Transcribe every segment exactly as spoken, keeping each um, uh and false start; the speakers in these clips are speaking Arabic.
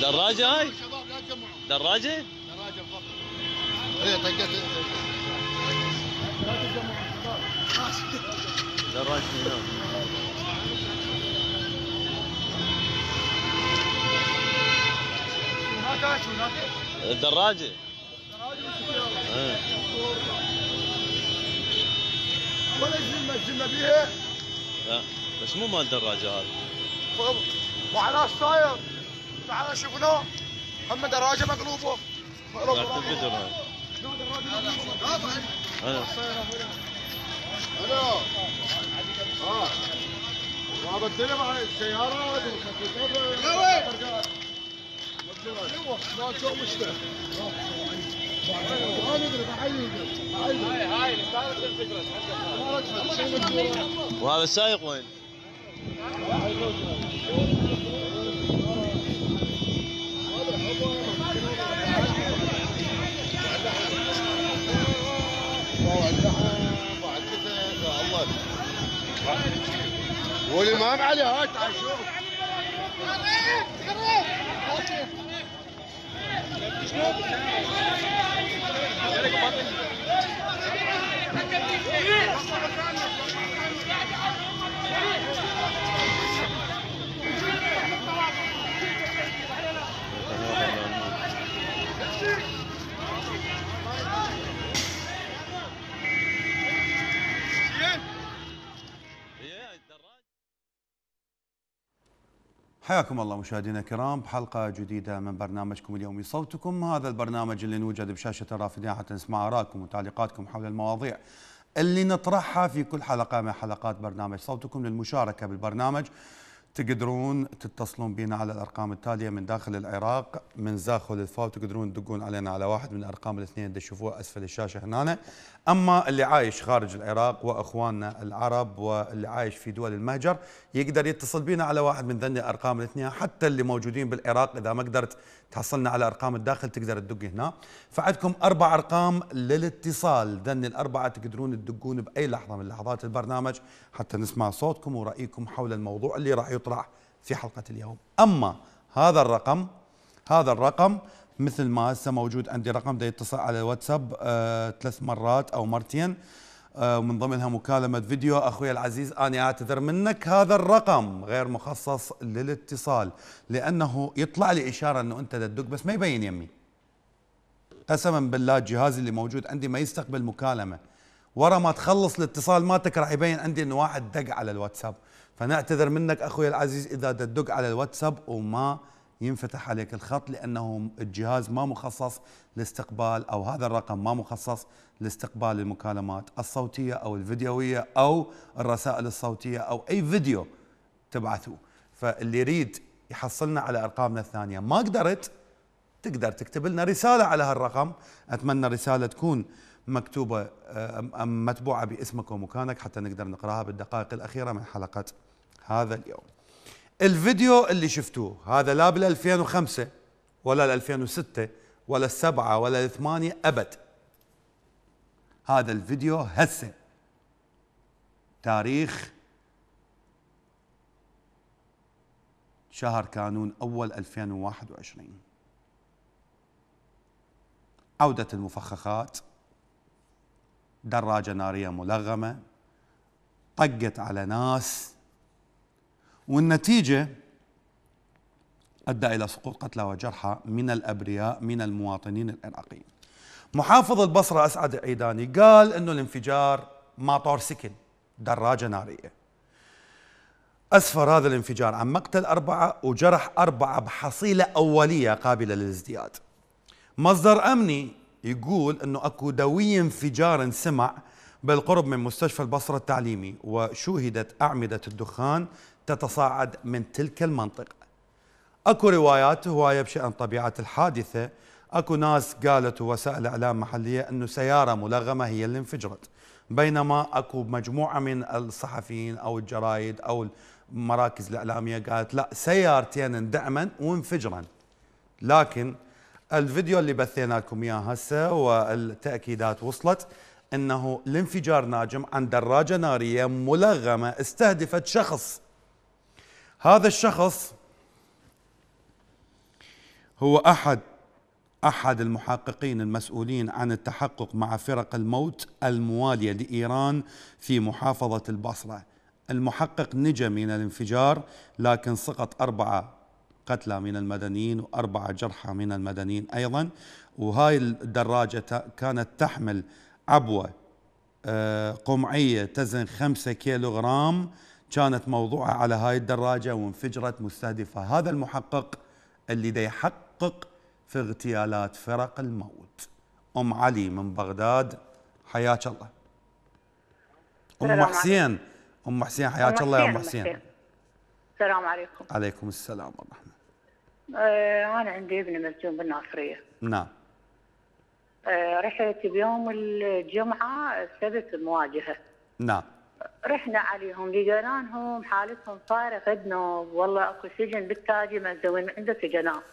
دراجة هاي؟ شباب لا تجمعوا. دراجة؟ دراجة فقط. ايه طقت. لا تجمعوا. دراجة هنا. هناك شو هناك؟ الدراجة. ايه. ولا الجنة الجنة بيها؟ لا بس مو مال دراجة هذا. وعلاش صاير؟ تعال شوفنا هم دراجة مقلوبة. لا الفيديو هاي. انا الو. اه. وابدلها مع السيارات والخطوطات. يا وين؟ ايوه ما تسوي مشكلة. ما ندري بحيي هاي هاي صارت الفكرة. وهذا السايق وين؟ والامام علي هاي تعال شوف. حياكم الله مشاهدينا الكرام بحلقة جديدة من برنامجكم اليومي صوتكم. هذا البرنامج اللي نوجد بشاشة الرافدين حتى نسمع آراءكم وتعليقاتكم حول المواضيع اللي نطرحها في كل حلقة من حلقات برنامج صوتكم. للمشاركة بالبرنامج تقدرون تتصلون بنا على الأرقام التالية من داخل العراق من زاخو للفاو، تقدرون تدقون علينا على واحد من الأرقام الاثنين اللي تشوفوها أسفل الشاشة هنا. أما اللي عايش خارج العراق وأخواننا العرب واللي عايش في دول المهجر يقدر يتصل بنا على واحد من ذني الأرقام الاثنين. حتى اللي موجودين بالعراق إذا ما قدرت تحصلنا على أرقام الداخل تقدر تدق هنا. فعندكم أربع أرقام للاتصال، ذني الأربعة تقدرون تدقون بأي لحظة من لحظات البرنامج حتى نسمع صوتكم ورأيكم حول الموضوع اللي راح يطرح في حلقة اليوم. أما هذا الرقم هذا الرقم مثل ما هسه موجود عندي رقم دا يتصل على الواتساب آه ثلاث مرات أو مرتين آه من ضمنها مكالمة فيديو. أخوي العزيز أنا أعتذر منك، هذا الرقم غير مخصص للاتصال لأنه يطلع لي إشارة أنه أنت تدق بس ما يبين يمي. قسما بالله الجهاز اللي موجود عندي ما يستقبل مكالمة، ورا ما تخلص الاتصال مالتك راح يبين عندي انه واحد دق على الواتساب. فنعتذر منك اخوي العزيز اذا تدق على الواتساب وما ينفتح عليك الخط لانه الجهاز ما مخصص لاستقبال، او هذا الرقم ما مخصص لاستقبال المكالمات الصوتية او الفيديوية او الرسائل الصوتية او اي فيديو تبعثوه. فاللي يريد يحصلنا على ارقامنا الثانية ما قدرت تقدر تكتب لنا رسالة على هالرقم. اتمنى رسالة تكون مكتوبة متبوعة باسمك ومكانك حتى نقدر نقراها بالدقائق الأخيرة من حلقة هذا اليوم. الفيديو اللي شفتوه هذا لا بال ألفين وخمسة ولا ال ألفين وستة ولا السبعة ولا الثمانية أبد. هذا الفيديو هسه تاريخ شهر كانون أول ألفين وواحد وعشرين. عودة المفخخات، دراجة نارية ملغمة طقت على ناس والنتيجة أدى إلى سقوط قتلى وجرحى من الأبرياء من المواطنين العراقيين. محافظ البصرة أسعد العيداني قال أنه الانفجار ماطور سكن دراجة نارية. أسفر هذا الانفجار عن مقتل أربعة وجرح أربعة بحصيلة أولية قابلة للازدياد. مصدر أمني يقول أنه أكو دوي انفجار انسمع بالقرب من مستشفى البصرة التعليمي وشوهدت أعمدة الدخان تتصاعد من تلك المنطقة. أكو روايات هواية بشأن طبيعة الحادثة. أكو ناس قالت وسائل إعلام محلية أنه سيارة ملغمة هي اللي انفجرت، بينما أكو مجموعة من الصحفيين أو الجرايد أو المراكز الإعلامية قالت لا سيارتين اندعما وانفجرا. لكن الفيديو اللي بثينا لكم اياه هسه والتاكيدات وصلت انه الانفجار ناجم عن دراجه ناريه ملغمه استهدفت شخص. هذا الشخص هو أحد أحد المحققين المسؤولين عن التحقق مع فرق الموت الموالية لإيران في محافظة البصرة. المحقق نجا من الانفجار، لكن سقط أربعة قتلى من المدنيين وأربعة جرحى من المدنيين أيضا. وهاي الدراجة كانت تحمل عبوة قمعية تزن خمسة كيلوغرام، كانت موضوعة على هاي الدراجة وانفجرت مستهدفة. هذا المحقق اللي دا يحقق في اغتيالات فرق الموت. أم علي من بغداد، حياك الله. أم حسين، أم حسين حياك الله يا أم حسين. السلام عليكم. عليكم السلام ورحمة. آه أنا عندي ابن مسجون بالناصرية. نعم. آه رحت بيوم الجمعة السبت المواجهة. نعم. رحنا عليهم لقيناهم حالتهم صايرة قد نوب، والله اكو سجن بالتاجي مهزوين من عنده سجناء.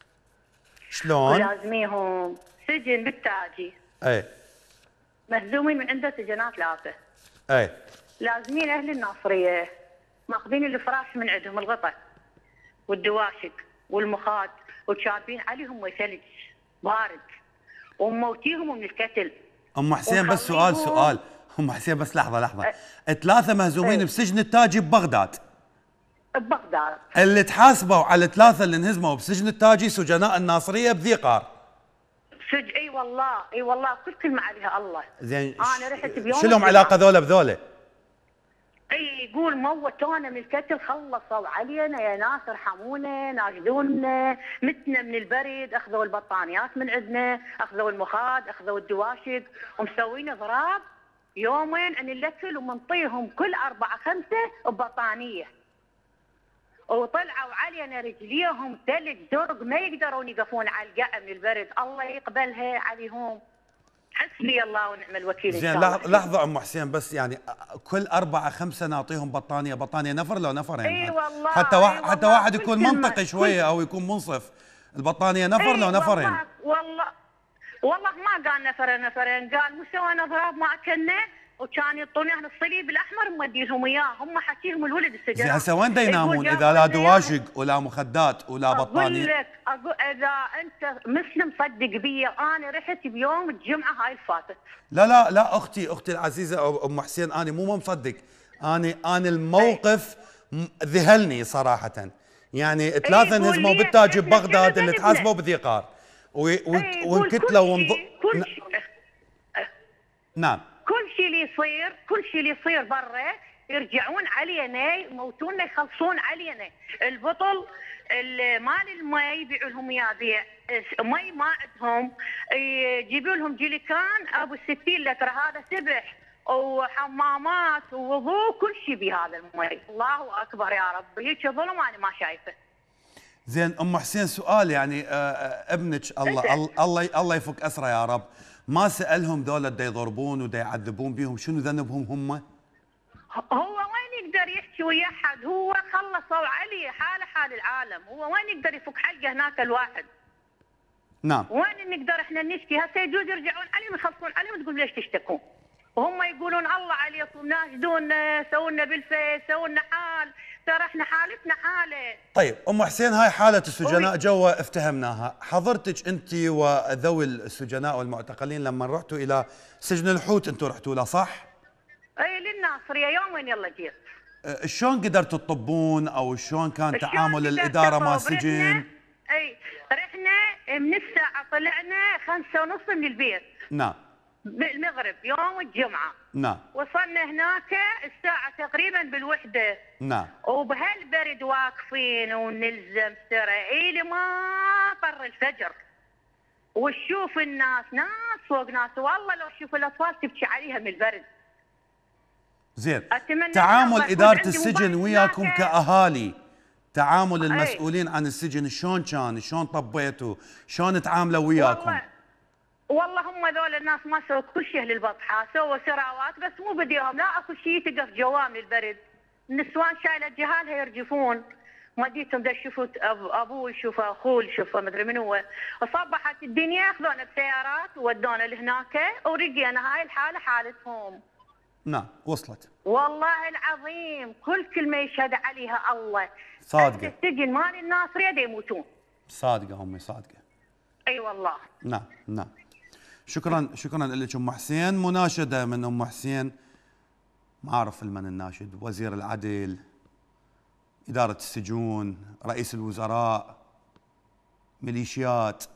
شلون؟ ولازميهم سجن بالتاجي. اي. مهزومين من عنده سجناء ثلاثة. اي. لازمين اهل الناصرية ماخذين الفراش من عندهم، الغطا والدواشق والمخاد، وشابين عليهم وثلج بارد وموتيهم من الكتل. ام حسين بس سؤال سؤال ام حسين بس لحظه لحظه أه ثلاثه مهزومين أه بسجن التاجي ببغداد. ببغداد. اللي تحاسبوا على الثلاثه اللي انهزموا بسجن التاجي سجناء الناصريه بذي قار. سج اي والله اي والله كل كلمه عليها الله. زين انا رحت بيوم شو لهم علاقه ذولا بذولا؟ اي يقول موتونا من الكتل، خلصوا علينا يا ناس ارحمونا، ناشدونا، متنا من البرد، اخذوا البطانيات من عندنا، اخذوا المخاد، اخذوا الدواشق، ومسوين ضراب يومين عن الاكل، ومنطيهم كل اربعه خمسه ببطانيه. وطلعوا علينا رجليهم ثلج درق، ما يقدرون يقفون على القاع من البرد، الله يقبلها عليهم. حسبي الله ونعم الوكيل. زين لحظة أم حسين بس، يعني كل أربعة خمسة نعطيهم بطانية، بطانية نفر لو نفرين؟ اي والله حتى واحد أي حتى والله واحد يكون منطقي شوية أو يكون منصف. البطانية نفر لو نفرين؟ والله والله والله ما قال نفر نفرين، قال مسوينا ضراب ما أكلنا، وكان يعطوني احنا الصليب الاحمر مودي لهم اياه، هم حاكيهم الولد السجناء. زين هسه وين دا ينامون اذا لا دواشق ولا مخدات ولا بطانيه؟ اقول لك اقول اذا انت مسلم صدق بي، انا رحت بيوم الجمعه هاي الفاتت. لا لا لا اختي اختي العزيزه ام حسين، انا مو مصدق، انا انا الموقف ذهلني صراحه. يعني ثلاثه انهزموا بالتاج ببغداد اللي تحاسبوا بذي قار وانقتلوا كل شيء نعم كل شيء اللي يصير كل شيء اللي يصير برا يرجعون علينا، يموتونا، يخلصون علينا. البطل مال المي يبيعوا لهم اياه بيع، مي ما عندهم، يجيبوا لهم جيليكان ابو ستين لتر، هذا سبح وحمامات ووضوء كل شيء بهذا المي. الله اكبر يا رب، هيك ظلم انا ما شايفه. زين ام حسين سؤال، يعني آه ابنك الله الله الله يفك اسره يا رب، ما سالهم ذولا دا يضربون ودا يعذبون بيهم شنو ذنبهم هم؟ هو وين يقدر يحكي ويا حد؟ هو خلصوا عليه حاله حال العالم، هو وين يقدر يفك حلقه هناك الواحد؟ نعم. وين نقدر احنا نشكي؟ هسه يجوز يرجعون عليهم يخلصون عليهم وتقول ليش تشتكون؟ وهم يقولون الله عليكم ناشدونا، سووا لنا بالفيس، سووا لنا حال، ترى احنا حالتنا حاله. طيب ام حسين، هاي حاله السجناء جوا افتهمناها، حضرتك انت وذوي السجناء والمعتقلين لما رحتوا الى سجن الحوت، انتم رحتوا له صح؟ اي للناصريه يومين يلا جيت. أه شلون قدرتوا تطبون او شلون كان تعامل الاداره مع السجن؟ اي رحنا من الساعه طلعنا خمسة ونص من البيت. نعم. بالمغرب يوم الجمعة. نعم. وصلنا هناك الساعة تقريبا بالوحدة. نعم. وبهالبرد واقفين ونلزم سرى إلى ما طر الفجر. وتشوف الناس ناس فوق ناس، والله لو تشوف الأطفال تبكي عليها من البرد. زين. تعامل إدارة السجن وياكم كأهالي، تعامل المسؤولين عن السجن شلون كان؟ شلون طبيتوا؟ شلون تعاملوا وياكم؟ والله والله هم ذول الناس ما سووا كل شيء للبطحه، سووا سراوات بس مو بديهم، لا اكو شيء تقف جوام البرد. النسوان شايله جهالها يرجفون، ما ديتهم دا يشوفوا ابوه يشوفه اخوه يشوفه مدري من هو. وصبحت الدنيا اخذونا بسيارات وودونا لهناك ورقينا. هاي الحاله حالتهم. نعم وصلت. والله العظيم كل كلمه يشهد عليها الله. صادقه. السجن مال الناصريه دا يموتون. صادقه امي صادقه. اي أيوة والله. نعم نعم. شكرا شكرا لك ام حسين. مناشده من ام حسين، ما اعرف من الناشد، وزير العدل، اداره السجون، رئيس الوزراء، ميليشيات.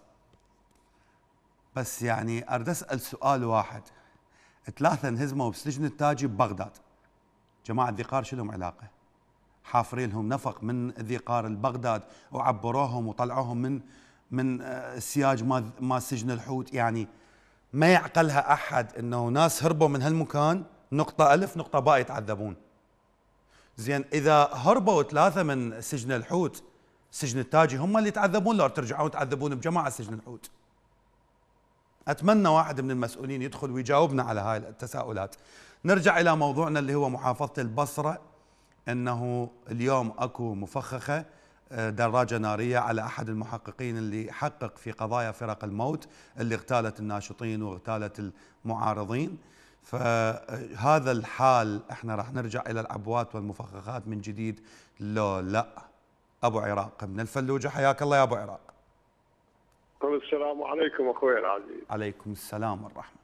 بس يعني اريد اسال سؤال واحد، ثلاثه انهزموا بسجن التاجي ببغداد، جماعه ذي قار شو لهم علاقه؟ حافرين لهم نفق من ذي قار لبغداد وعبروهم وطلعوهم من من السياج ما ما سجن الحوت. يعني ما يعقلها احد انه ناس هربوا من هالمكان نقطه الف نقطه باء يتعذبون. زين اذا هربوا ثلاثه من سجن الحوت، سجن التاجي هم اللي يتعذبون لو ترجعون تعذبون بجماعه سجن الحوت؟ اتمنى واحد من المسؤولين يدخل ويجاوبنا على هاي التساؤلات. نرجع الى موضوعنا اللي هو محافظه البصره، انه اليوم اكو مفخخه دراجه ناريه على احد المحققين اللي حقق في قضايا فرق الموت اللي اغتالت الناشطين واغتالت المعارضين. فهذا الحال احنا راح نرجع الى العبوات والمفخخات من جديد لو لا؟ ابو عراق من الفلوجه، حياك الله يا ابو عراق. السلام عليكم اخوي العزيز. عليكم السلام والرحمه.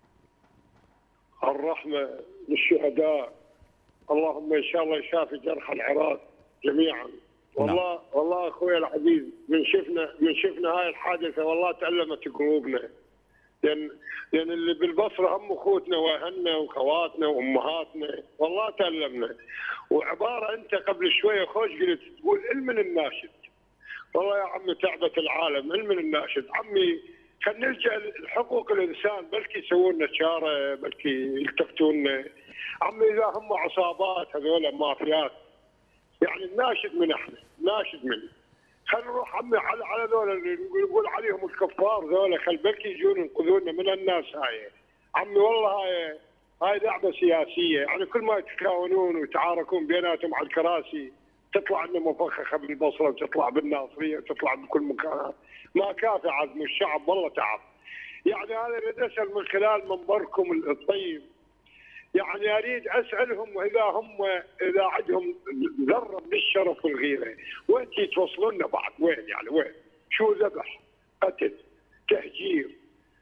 الرحمه للشهداء، اللهم ان شاء الله يشافي جرح العراق جميعا. والله نعم. والله اخوي العزيز من شفنا من شفنا هاي الحادثه والله تألمت قلوبنا، لان لان اللي بالبصره هم اخوتنا واهلنا وخواتنا وامهاتنا، والله تألمنا. وعباره انت قبل شويه خوش قلت تقول علم الناشد، والله يا عمي تعبت العالم علم الناشد. عمي خلينا نلجا لحقوق الانسان، بلكي يسوون لنا شاره، بلكي يلتفتون. عمي اذا هم عصابات هذول مافيات، يعني الناشد من احنا، ناشد من خلينا نروح عمي على على ذولا اللي نقول عليهم الكفار ذولا، خل بلكي يجون ينقذونا من الناس هاي. عمي والله هاي هاي لعبه سياسيه، يعني كل ما يتكاونون ويتعاركون بيناتهم على الكراسي تطلع لنا مفخخه بالبصره وتطلع بالناصريه وتطلع بكل مكان. ما كافي عزم الشعب والله تعب. يعني انا اريد اسال من خلال منبركم الطيب، يعني اريد اسالهم اذا هم اذا عندهم ذره من الشرف والغيره، وين يتوصلون لنا بعد؟ وين يعني وين؟ شو ذبح؟ قتل؟ تهجير؟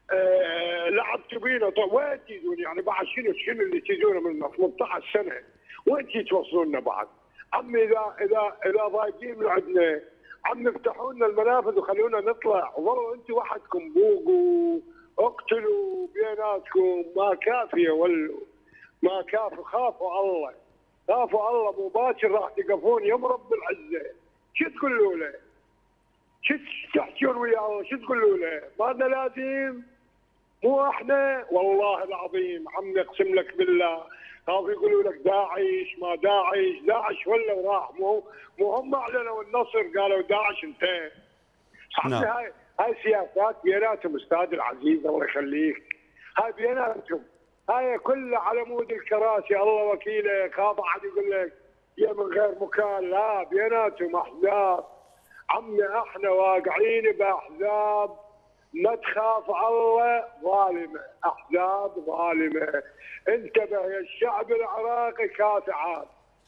آه لعبتوا بينا، طيب وين تيجون؟ يعني بعد شنو شنو اللي تيجون من ثمانية عشر سنه؟ وين يتوصلون لنا بعد؟ عمي اذا اذا اذا ضايقين من عندنا، عمي افتحوا لنا المنافذ وخلونا نطلع، وظلوا انتم وحدكم بوقوا اقتلوا بيناتكم، ما كافيه ولوا ما كافوا. خافوا الله، خافوا الله، مباشر راح تقفون يوم رب العزه. شو تقولوا له؟ شو تحكون ويا الله؟ شو تقولوا له؟ ما لنا لازم؟ مو احنا والله العظيم عمي اقسم لك بالله. خافوا يقولوا لك داعش ما داعش، داعش ولا وراح. مو مو هم اعلنوا النصر قالوا داعش انتهى. عمي هاي هاي سياسات بيناتهم استاذ العزيز الله يخليك، هاي بيناتهم، هاي كلها على مود الكراسي. الله وكيله. خاف احد يقول لك يا من غير مكان، لا بيناتهم احزاب. عمي احنا واقعين باحزاب ما تخاف الله ظالمه، احزاب ظالمه. انتبه يا الشعب العراقي، كافي عاد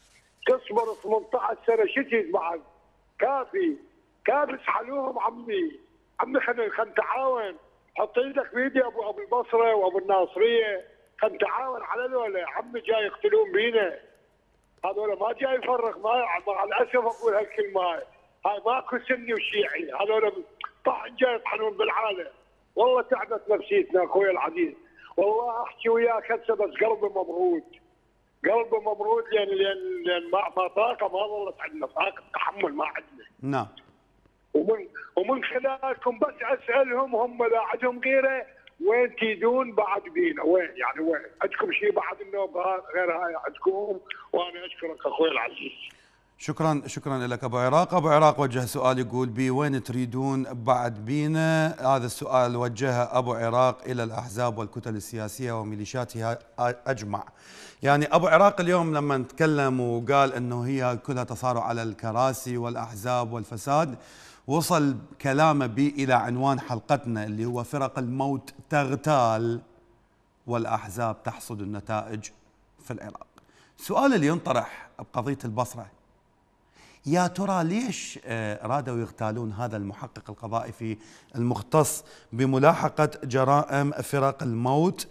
تصبر ثمانية عشر سنه شو تجيب بعد؟ كافي كافي اسحلوهم عمي. عمي خلينا خلينا نتعاون، حط ايدك بيدي ابو ابو البصره وابو الناصريه، خلينا نتعاون على ذولا. عمي جاي يقتلون بينا، هذول ما جاي يفرق. ما مع الاسف اقول هالكلمه هاي، هاي ماكو سني وشيعي، هذول طحن جاي يطحنون بالعالم. والله تعبت نفسيتنا اخوي العزيز، والله احكي وياك هسه بس قلبي مبرود، قلبي مبرود لان لان لان ما ما طاقه ما ظلت عندنا، طاقه تحمل ما عندنا. نعم. ومن ومن خلالكم بس اسالهم هم اذا عندهم غيره وين تيدون بعد بينا؟ وين يعني وين؟ عندكم شيء بعد النوبه غير هاي عندكم؟ وانا اشكرك اخوي العزيز. شكرا شكرا لك ابو عراق. ابو عراق وجه سؤال يقول بي وين تريدون بعد بينا؟ هذا السؤال وجهه ابو عراق الى الاحزاب والكتل السياسيه وميليشياتها اجمع. يعني ابو عراق اليوم لما تكلم وقال انه هي كلها تصارع على الكراسي والاحزاب والفساد، وصل كلامه بي الى عنوان حلقتنا اللي هو فرق الموت تغتال والاحزاب تحصد النتائج في العراق. السؤال اللي ينطرح بقضيه البصره، يا ترى ليش رادوا يغتالون هذا المحقق القضائي في المختص بملاحقة جرائم فرق الموت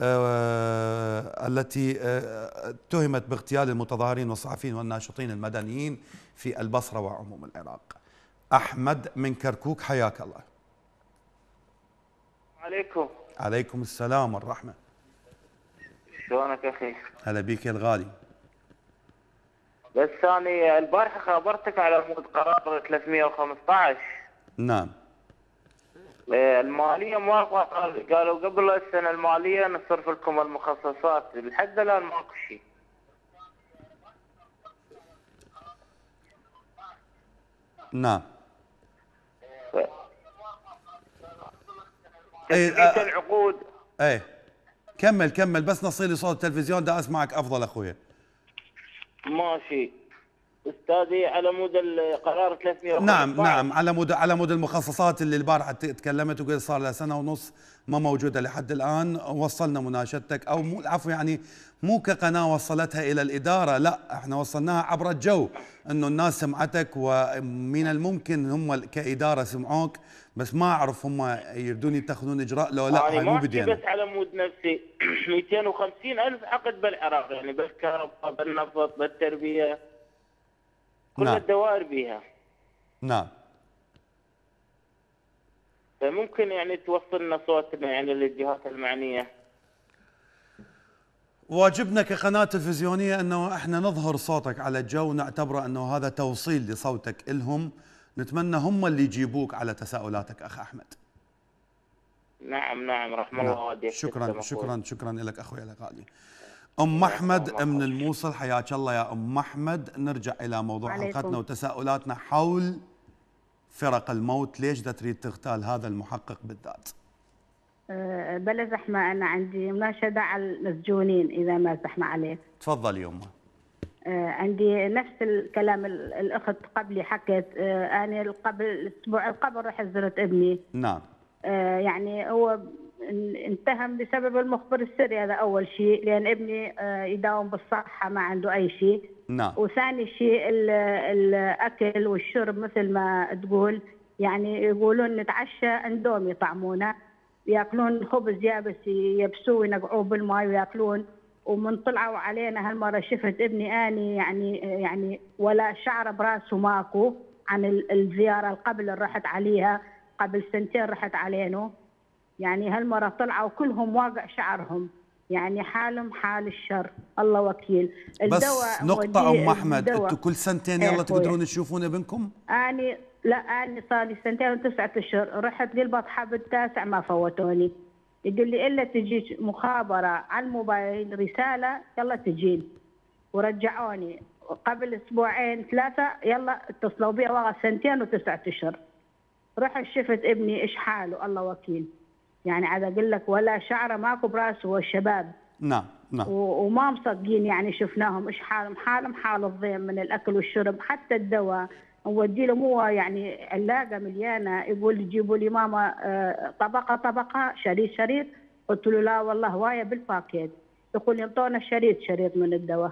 التي اتهمت باغتيال المتظاهرين والصحفيين والناشطين المدنيين في البصرة وعموم العراق؟ أحمد من كركوك، حياك الله. عليكم. عليكم السلام والرحمة. شلونك أخي؟ هلا بيك يا الغالي. بس أنا البارحة خبرتك على مود قرار ثلاثمئة وخمسة عشر. نعم. المالية موافقة، قالوا قبل السنة المالية نصرف لكم المخصصات، لحد الآن ماكو شيء. نعم. ف... ايه تثبيت العقود. ايه كمل كمل بس نصيلي صوت التلفزيون دا اسمعك افضل اخويا. ماشي استاذي، على مود القرار ثلاثمئة وخمسة عشر. نعم نعم، على مود على مود المخصصات اللي البارحه تكلمت وقلت صار لها سنه ونص ما موجوده لحد الان. وصلنا مناشدتك او مو العفو يعني مو كقناه وصلتها الى الاداره، لا احنا وصلناها عبر الجو، انه الناس سمعتك ومن الممكن هم كاداره سمعوك، بس ما اعرف هم يريدون يتخذون اجراء لو لا. يعني مو ما بدينا بس على مود نفسي مئتين وخمسين ألف عقد بالعراق، يعني بالكهرباء بالنفط بالتربيه كل نعم. الدوائر بيها. نعم. فممكن يعني توصلنا صوتنا يعني للجهات المعنيه. واجبنا كقناة تلفزيونية أنه إحنا نظهر صوتك على الجو، نعتبره أنه هذا توصيل لصوتك إلهم، نتمنى هم اللي يجيبوك على تساؤلاتك أخ أحمد. نعم نعم، رحم الله والديك. شكرا شكرا شكرا لك أخوي الغالي. أم أحمد من الموصل، حياك الله يا أم أحمد. نرجع إلى موضوع حلقتنا وتساؤلاتنا حول فرق الموت، ليش دا تريد تغتال هذا المحقق بالذات؟ أه بلا زحمة، أنا عندي مناشدة على المسجونين إذا ما زحمة عليك. تفضلي يمه. أه عندي نفس الكلام الأخت قبلي حكت. أه أنا قبل الأسبوع قبل رحت زرت ابني. نعم. أه يعني هو انتهم بسبب المخبر السري، هذا أول شيء، لأن ابني أه يداوم بالصحة ما عنده أي شيء. نعم. وثاني شيء الأكل والشرب مثل ما تقول، يعني يقولون نتعشى اندومي يطعمونه، ياكلون خبز يابس يبسوه وينقعوه بالماء وياكلون. ومن طلعوا علينا هالمره شفت ابني اني يعني يعني ولا شعر براسه ماكو عن الزياره اللي قبل اللي رحت عليها قبل سنتين رحت علينا. يعني هالمره طلعوا كلهم واقع شعرهم، يعني حالهم حال الشر، الله وكيل. بس نقطة أم أحمد، أنتم كل سنتين يلا تقدرون تشوفون ابنكم؟ أني لا أنا صار لي سنتين وتسعة أشهر، رحت للبطحة بالتاسع ما فوتوني. يقول لي إلا تجيك مخابرة على الموبايل رسالة يلا تجين، ورجعوني قبل أسبوعين ثلاثة يلا اتصلوا بي والله سنتين وتسعة أشهر. رحت شفت ابني إيش حاله، الله وكيل. يعني عاد أقول لك ولا شعره ماكو براسه، والشباب نعم نعم وما مصدقين، يعني شفناهم ايش حالهم، حالهم حال الضيم من الاكل والشرب، حتى الدواء نودي له مو يعني علاقه مليانه، يقول جيبوا لي ماما طبقه طبقه شريط شريط، قلت له لا والله هوايه بالباكيت، يقول يعطونا شريط شريط من الدواء.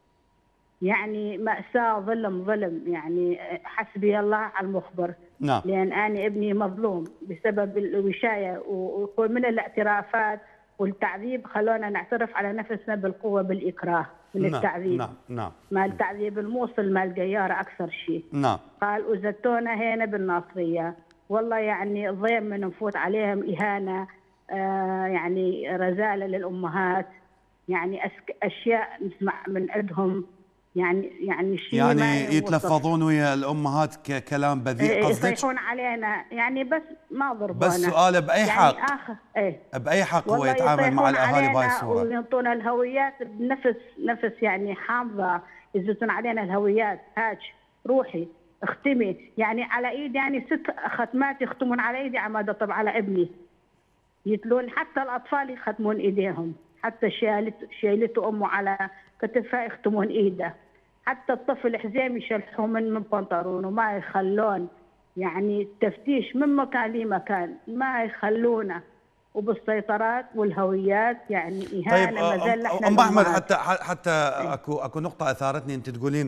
يعني مأساة، ظلم ظلم، يعني حسبي الله على المخبر. نعم. لأن أنا ابني مظلوم بسبب الوشاية، ويقول من الاعترافات والتعذيب خلونا نعترف على نفسنا بالقوة بالإكراه من نعم. التعذيب. نعم نعم. ما التعذيب الموصل ما الجيارة أكثر شيء. نعم. قال وزتونا هنا بالناصرية، والله يعني ضيم من نفوت عليهم إهانة، آه يعني رزالة للأمهات، يعني أشياء نسمع من عندهم، يعني يعني شيء يعني يتلفظون ويا الامهات ككلام بذيء قصدك؟ يصيحون علينا يعني، بس ما ضربونا. بس سؤاله باي يعني حق؟ آخر ايه باي حق هو يتعامل مع الاهالي بهاي الصوره؟ ويعطونا الهويات بنفس نفس يعني حامضه، يزتون علينا الهويات، هاج روحي اختمي، يعني على ايد يعني ست ختمات يختمون على ايدي عماد طب على ابني، يتلون حتى الاطفال يختمون ايديهم، حتى شايلت شايلته امه على كتفها يختمون ايده، حتى الطفل حزام يشلحوه من من بنطلونه ما يخلون، يعني التفتيش من مكان لمكان ما يخلونه، وبالسيطرات والهويات يعني اهانه. طيب مازال احنا ام احمد، حتى حتى اكو اكو نقطه اثارتني، انت تقولين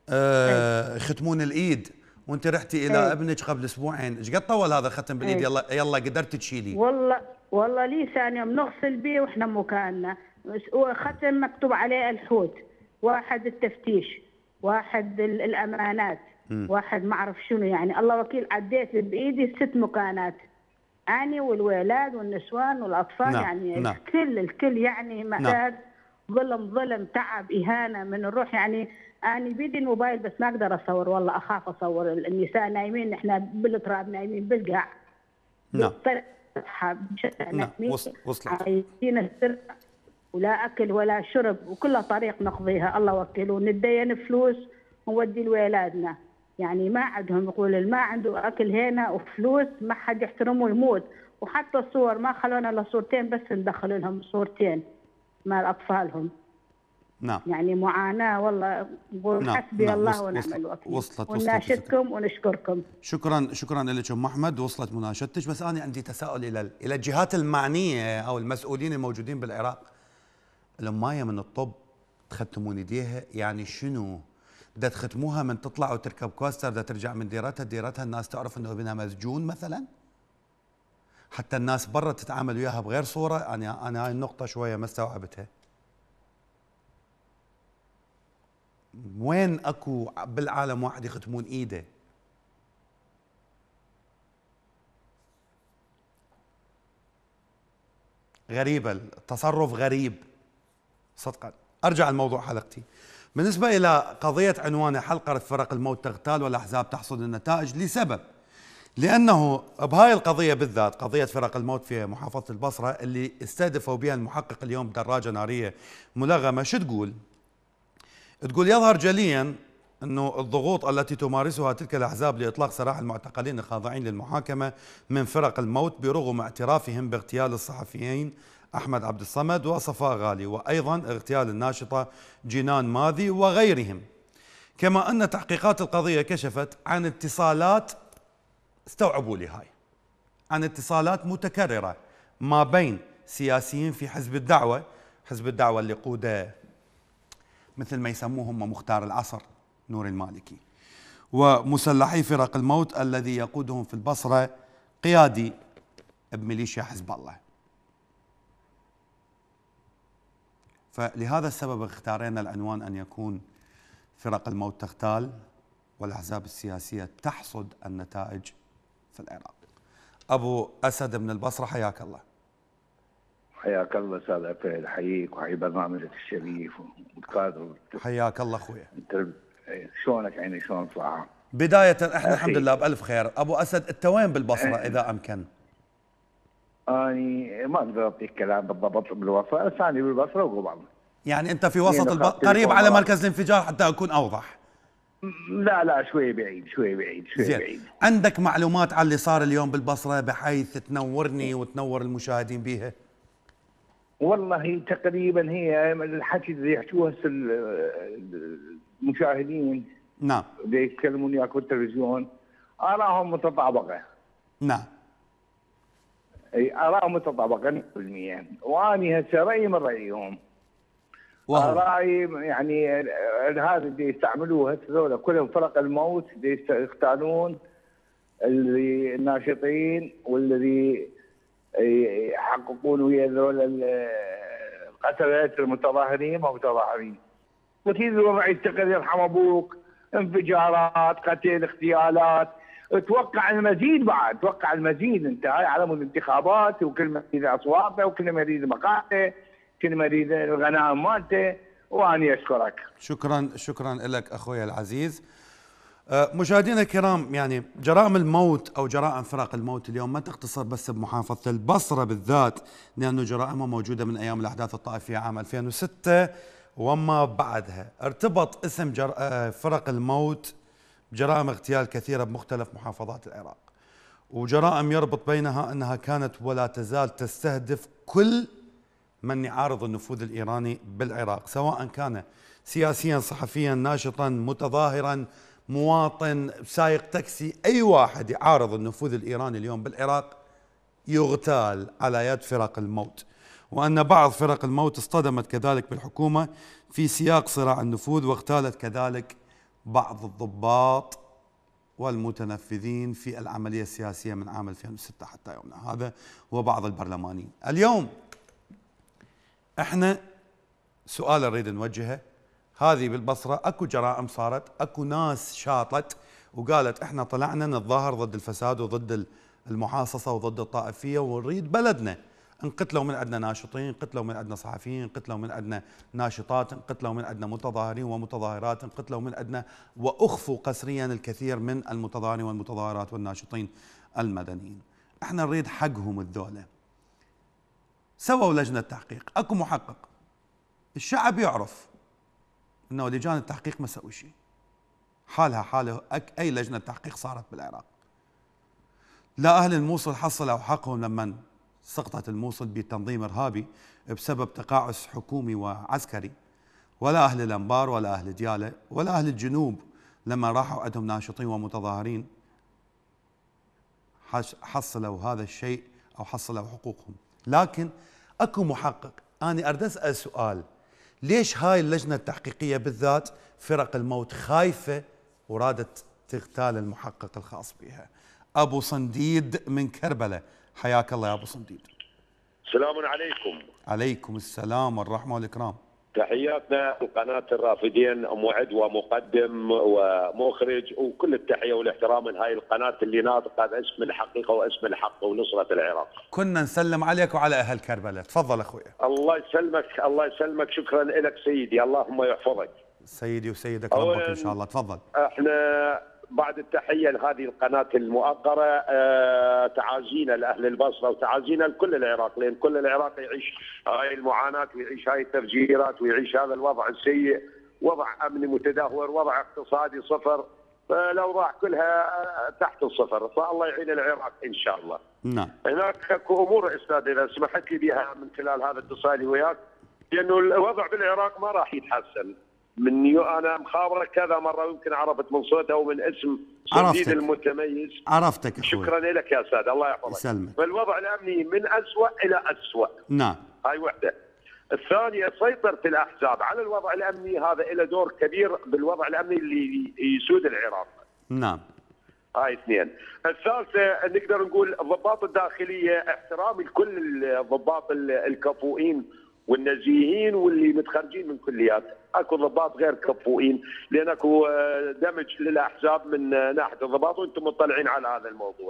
آه يختمون الايد، وانت رحتي الى ايه. ابنك قبل اسبوعين، ايش قد طول هذا الختم بالايد؟ ايه. يلا يلا قدرت تشيليه؟ والله والله لي ثاني يوم نغسل بيه واحنا مكاننا، ختم مكتوب عليه الحوت، واحد التفتيش، واحد ال- الامانات، م. واحد ما اعرف شنو، يعني الله وكيل عديت بايدي ست مكانات، اني والولاد والنسوان والاطفال. نعم. يعني نعم. الكل الكل يعني نعم. معتاد، ظلم ظلم تعب اهانه من الروح. يعني اني بيدي الموبايل بس ما اقدر اصور، والله اخاف اصور النساء نايمين، احنا بالتراب نايمين بالقاع. نعم. نعم. وص- وصلت. عايشين السر ولا اكل ولا شرب، وكلها طريق نقضيها الله وكيل، وندين فلوس ونودي لولادنا. يعني ما عندهم، يقول اللي ما عنده اكل هنا وفلوس ما حد يحترمه يموت. وحتى الصور ما خلونا الا صورتين بس ندخل لهم، صورتين مال اطفالهم. نعم. يعني معاناه والله. نقول نعم. حسبي نعم. الله وص- ونعم وصلت- الوكيل. وصلت- وصلت ونناشدكم ونشكركم. شكرا شكرا لك ام محمد، وصلت مناشدتك. بس انا عندي تساؤل الى الى الجهات المعنيه او المسؤولين الموجودين بالعراق. الامايه من الطب تختمون ايديها، يعني شنو؟ دا تختموها من تطلع وتركب كوستر، دا ترجع من ديرتها ديرتها الناس تعرف انه ابنها مسجون مثلا؟ حتى الناس برا تتعامل وياها بغير صوره. انا انا هاي النقطه شويه ما استوعبتها. وين اكو بالعالم واحد يختمون ايده؟ غريبة، التصرف غريب صدقا. ارجع لموضوع حلقتي. بالنسبة الى قضية عنوانها حلقة فرق الموت تغتال والاحزاب تحصد النتائج، لسبب، لانه بهاي القضية بالذات، قضية فرق الموت في محافظة البصرة اللي استهدفوا بها المحقق اليوم دراجة نارية ملغمة، شو تقول؟ تقول يظهر جليا أنه الضغوط التي تمارسها تلك الأحزاب لإطلاق سراح المعتقلين الخاضعين للمحاكمة من فرق الموت برغم اعترافهم باغتيال الصحفيين أحمد عبد الصمد وصفاء غالي، وأيضا اغتيال الناشطة جنان ماذي وغيرهم. كما أن تحقيقات القضية كشفت عن اتصالات، استوعبوا لي هاي، عن اتصالات متكررة ما بين سياسيين في حزب الدعوة، حزب الدعوة اللي قوده مثل ما يسموهم مختار العصر نور المالكي، ومسلحي فرق الموت الذي يقودهم في البصرة قيادي بميليشيا حزب الله. فلهذا السبب اختارينا العنوان أن يكون فرق الموت تغتال والأحزاب السياسية تحصد النتائج في العراق. أبو أسد من البصرة، حياك الله. حياك الله استاذ عفيل، احييك وحي برنامجك الشريف والقادر. حياك الله اخويا. انت شلونك عيني، شلون صحة؟ بداية احنا الحمد لله بألف خير. أبو أسد أنت وين بالبصرة إذا أمكن؟ أني ما أقدر أعطيك كلام بالضبط بالوصف، بس أنا بالبصرة وقبل. يعني أنت في وسط الب... قريب على مركز الانفجار حتى أكون أوضح. لا لا شوي بعيد شوي بعيد شوي زين. بعيد. عندك معلومات عن اللي صار اليوم بالبصرة بحيث تنورني وتنور المشاهدين بيها؟ والله تقريبا هي الحكي اللي يحكوه هسه المشاهدين، نعم، اللي يتكلمون وياك بالتلفزيون، آراهم متطابقة. نعم. اي آراهم متطابقة مية بالمية، واني هسه رأيي من رأيهم. وهو رأيي يعني هذا اللي يستعملوه هسه ذولا كلهم فرق الموت اللي يختارون اللي الناشطين والذي يحققون ويا ذول القتلة المتظاهرين ومتظاهرين. وكذا الوضع يستقر يرحم ابوك، انفجارات، قتل، اغتيالات، اتوقع المزيد بعد، اتوقع المزيد. انت هاي على مود الانتخابات وكل ما يريد اصواته وكل ما يريد مقاته، كل ما يريد الغنائم مالته. واني اشكرك. شكرا شكرا لك اخوي العزيز. مشاهدينا الكرام، يعني جرائم الموت او جرائم فرق الموت اليوم ما تقتصر بس بمحافظه البصره بالذات، لانه جرائمها موجوده من ايام الاحداث الطائفيه عام ألفين وستة وما بعدها. ارتبط اسم جر... فرق الموت بجرائم اغتيال كثيره بمختلف محافظات العراق، وجرائم يربط بينها انها كانت ولا تزال تستهدف كل من يعارض النفوذ الايراني بالعراق، سواء كان سياسيا، صحفيا، ناشطا، متظاهرا، مواطن، سائق تاكسي، اي واحد يعارض النفوذ الايراني اليوم بالعراق يغتال على يد فرق الموت. وان بعض فرق الموت اصطدمت كذلك بالحكومه في سياق صراع النفوذ، واغتالت كذلك بعض الضباط والمتنفذين في العملية السياسية من عام ألفين وستة حتى يومنا هذا، وبعض البرلمانيين. اليوم احنا سؤال نريد نوجهه، هذه بالبصرة اكو جرائم صارت، اكو ناس شاطت وقالت احنا طلعنا نتظاهر ضد الفساد وضد المحاصصة وضد الطائفية ونريد بلدنا. انقتلوا من عندنا ناشطين، انقتلوا من عندنا صحفيين، انقتلوا من عندنا ناشطات، انقتلوا من عندنا متظاهرين ومتظاهرات، انقتلوا من عندنا واخفوا قسريا الكثير من المتظاهرين والمتظاهرات والناشطين المدنيين. احنا نريد حقهم الذولا. سووا لجنة تحقيق، اكو محقق. الشعب يعرف انه لجان التحقيق ما سووا شيء. حالها حاله اي لجنة تحقيق صارت بالعراق. لا اهل الموصل حصلوا حقهم لما سقطت الموصل بتنظيم ارهابي بسبب تقاعس حكومي وعسكري، ولا اهل الانبار ولا اهل دياله ولا اهل الجنوب لما راحوا عندهم ناشطين ومتظاهرين حصلوا هذا الشيء او حصلوا حقوقهم. لكن اكو محقق. انا اريد اسال سؤال، ليش هاي اللجنه التحقيقيه بالذات فرق الموت خايفه ورادت تغتال المحقق الخاص بها؟ ابو صنديد من كربلاء، حياك الله يا ابو صنديد. السلام عليكم. عليكم السلام والرحمه والإكرام. تحياتنا لقناة الرافدين، موعد ومقدم ومخرج، وكل التحية والاحترام من هاي القناة اللي ناطقة باسم الحقيقة واسم الحق ونصرة العراق. كنا نسلم عليك وعلى أهل كربلاء. تفضل أخويا. الله يسلمك، الله يسلمك، شكرا لك سيدي، اللهم يحفظك. سيدي وسيدك ربك إن شاء الله. تفضل. احنا بعد التحية لهذه القناة المؤقرة، اه تعازينا لأهل البصرة وتعازينا لكل العراق، لأن كل العراق يعيش هاي المعاناة ويعيش هاي التفجيرات ويعيش هذا الوضع السيء، وضع أمني متدهور، وضع اقتصادي صفر، فالأوضاع كلها تحت الصفر، فالله يعين العراق إن شاء الله. نعم. هناك اكو أمور أستاذ إذا سمحت لي بها من خلال هذا اتصالي وياك، لأنه الوضع بالعراق ما راح يتحسن. من يو انا مخابره كذا مره، يمكن عرفت من صوته ومن اسم صنديد المتميز. عرفتك أخوي. شكرا لك يا استاذ، الله يحفظك. يسلمك. فالوضع الامني من اسوء الى اسوء. نعم. هاي وحده. الثانيه سيطره الاحزاب على الوضع الامني، هذا له دور كبير بالوضع الامني اللي يسود العراق. نعم. هاي اثنين. الثالثه نقدر نقول الضباط الداخليه، احترامي لكل الضباط الكفؤين والنزيهين واللي متخرجين من كليات، اكو ضباط غير كفؤين لان اكو دمج للاحزاب من ناحيه الضباط، وانتم مطلعين على هذا الموضوع.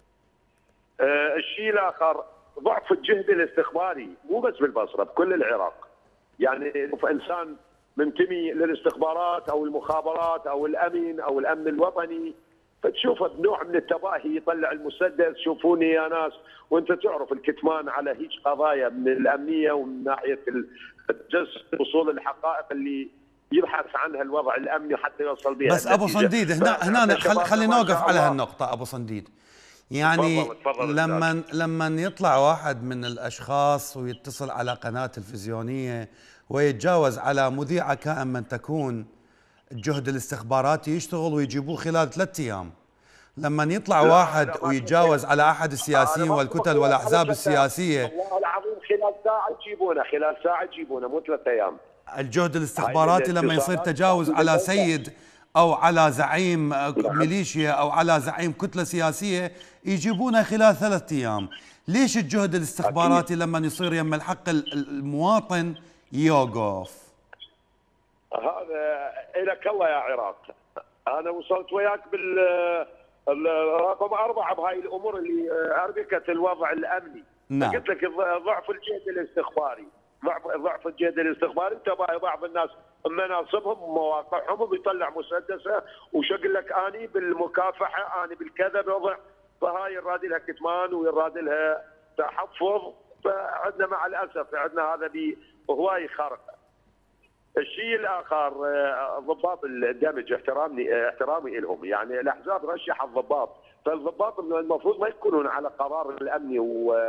الشيء الاخر ضعف الجهد الاستخباري، مو بس بالبصره، بكل العراق. يعني انسان منتمي للاستخبارات او المخابرات او الامن او الامن الوطني، فتشوفه بنوع من التباهي يطلع المسدس، شوفوني يا ناس، وانت تعرف الكتمان على هيج قضايا من الامنيه ومن ناحيه تجسس وصول الحقائق اللي يبحث عنها الوضع الامني حتى يوصل بها. بس ابو صنديد هنا هنا خل خلينا نوقف على هالنقطه ابو صنديد. يعني تفضل تفضل لما لما يطلع واحد من الاشخاص ويتصل على قناه تلفزيونيه ويتجاوز على مذيعه كائن من تكون، الجهد الاستخباراتي يشتغل ويجيبوه خلال ثلاثة ايام. لما يطلع واحد ويتجاوز على احد السياسيين والكتل والاحزاب السياسيه، والله العظيم خلال ساعه تجيبونه، خلال ساعه تجيبونه، مو ثلاث ايام. الجهد الاستخباراتي لما يصير تجاوز على سيد او على زعيم ميليشيا او على زعيم كتله سياسيه يجيبونه خلال ثلاثة ايام. ليش الجهد الاستخباراتي لما يصير يم الحق المواطن يوقف؟ هذا إلك الله يا عراق. أنا وصلت وياك بال رقم أربعة بهاي الأمور اللي أربكت الوضع الأمني. نعم. قلت لك ضعف الجهد الاستخباري، ضعف ضعف الجهد الاستخباري، انتبه بعض الناس مناصبهم ومواقعهم وبيطلع مسدسه وشقل لك اني بالمكافحه، اني بالكذا بوضع، فهاي يراد لها كتمان ويراد لها تحفظ، فعندنا مع الاسف عندنا هذا بهواي خرق. الشيء الاخر ضباط الدمج، احترامي احترامي لهم، يعني الاحزاب رشح الضباط، فالضباط المفروض ما يكونون على قرار الامني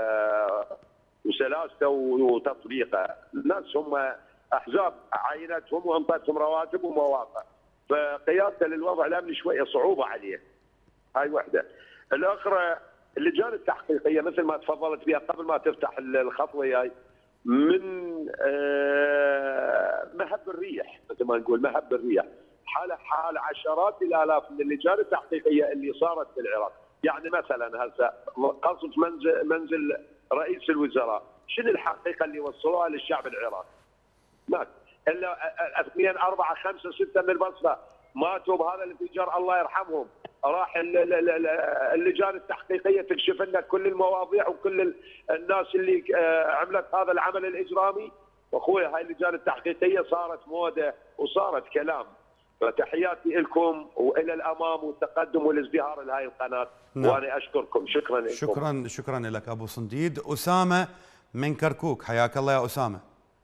وسلاسته وتطبيقه، الناس هم احزاب عينتهم وانطتهم رواتب ومواقع، فقيادته للوضع الامني شويه صعوبه عليه. هاي وحده. الاخرى اللجان التحقيقيه مثل ما تفضلت بها قبل ما تفتح الخط وياي، من مهب الريح، مثل ما نقول مهب الريح، حال حال عشرات الالاف من اللجان التحقيقيه اللي صارت في العراق. يعني مثلا هسه قصف منزل منزل رئيس الوزراء، شنو الحقيقه اللي وصلوها للشعب العراقي؟ ما الا اثنين اربعه خمسه سته من البصره ماتوا بهذا الانفجار الله يرحمهم. راح اللجان التحقيقيه تكشف لنا كل المواضيع وكل الناس اللي عملت هذا العمل الاجرامي. واخوي هاي اللجان التحقيقيه صارت موده وصارت كلام. فتحياتي لكم والى الامام والتقدم والازدهار لهاي القناه. نعم. وانا اشكركم. شكرا لكم. شكرا شكرا لك ابو صنديد. اسامه من كركوك، حياك الله يا اسامه.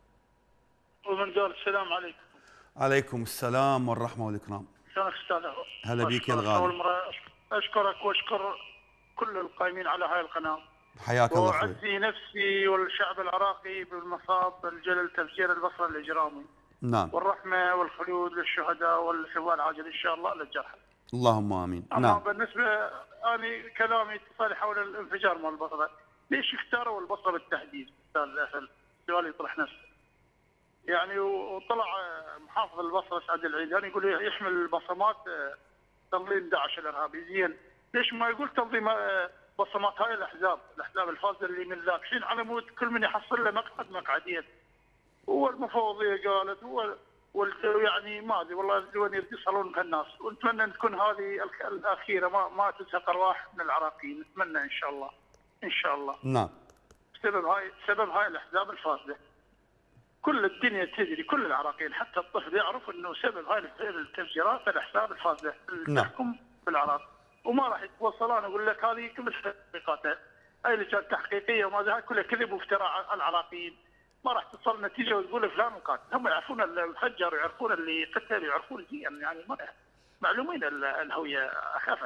ومن دار السلام عليكم. عليكم السلام والرحمه والاكرام. شلونك استاذ؟ هلا بيك يا الغالي. اول مره اشكرك واشكر كل القائمين على هاي القناه. حياك الله اخوي. واعزي نفسي والشعب العراقي بالمصاب الجلل تفجير البصره الاجرامي. نعم. والرحمه والخلود للشهداء والشفاء العاجل ان شاء الله للجرحى. اللهم امين. اما نعم. بالنسبه اني كلامي اتصالي حول الانفجار مال البصره، ليش اختاروا البصره بالتحديد؟ استاذ اسال سؤال يطرح نفسه. يعني وطلع محافظ البصره سعد العيداني يقول يحمل بصمات تنظيم داعش الارهابي. زين ليش ما يقول تنظيم بصمات هاي الاحزاب، الاحزاب الفاسده اللي من ذاك حين على مود كل من يحصل له مقعد مقعدين. هو المفوضيه قالت هو يعني ما ادري والله وين يصلون بهالناس. ونتمنى ان تكون هذه الاخيره ما ما تزهق ارواح من العراقيين، نتمنى ان شاء الله ان شاء الله. نعم. سبب هاي سبب هاي الاحزاب الفاسده. كل الدنيا تدري، كل العراقيين حتى الطفل يعرف انه سبب هاي التفجيرات الاحزاب الفاسده اللي تحكم بالعراق. وما راح يتوصل. انا اقول لك هذه كل تحقيقاتها هاي لجان تحقيقيه وما هاي كلها كذب وافتراء على العراقيين. ما راح تصل نتيجه وتقول فلان وقاتل. هم يعرفون الفجر ويعرفون اللي قتل ويعرفون يعني يعني معلومين الهويه اخافا.